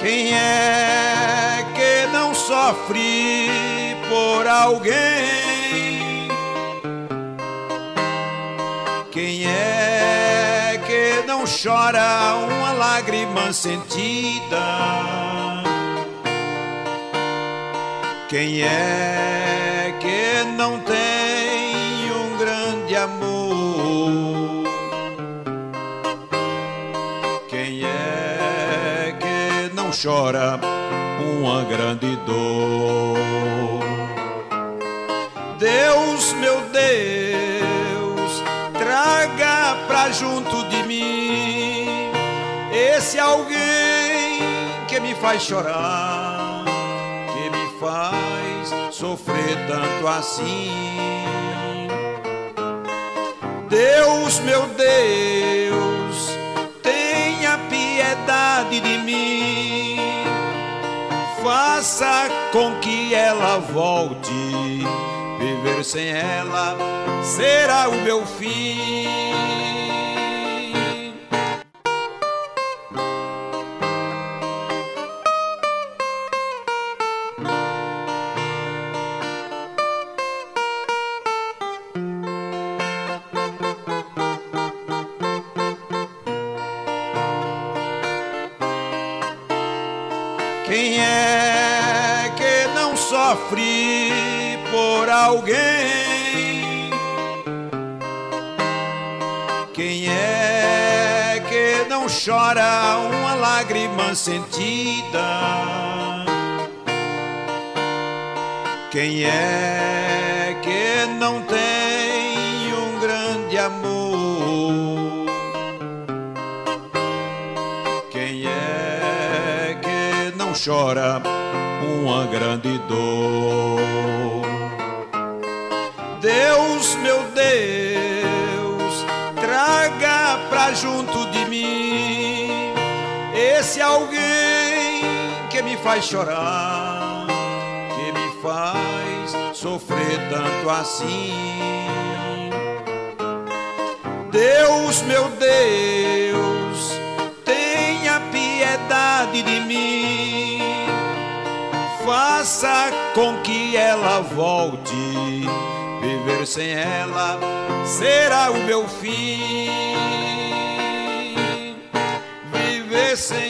Quem é que não sofre por alguém? Quem é que não chora uma lágrima sentida? Quem é que não tem um grande amor? Quem é que não chora uma grande dor? Deus, meu Deus, traga pra junto de mim esse alguém que me faz chorar, que me faz sofrer tanto assim. Deus, meu Deus, tenha piedade de mim, faça com que ela volte. Viver sem ela será o meu fim. Quem é que não sofre por alguém? Quem é que não chora uma lágrima sentida? Quem é que não tem um grande amor? Quem é que não chora uma grande dor? Deus, meu Deus, traga pra junto de mim esse alguém que me faz chorar, que me faz sofrer tanto assim. Deus, meu Deus, tenha piedade de mim, faça com que ela volte. Viver sem ela será o meu fim. Viver sem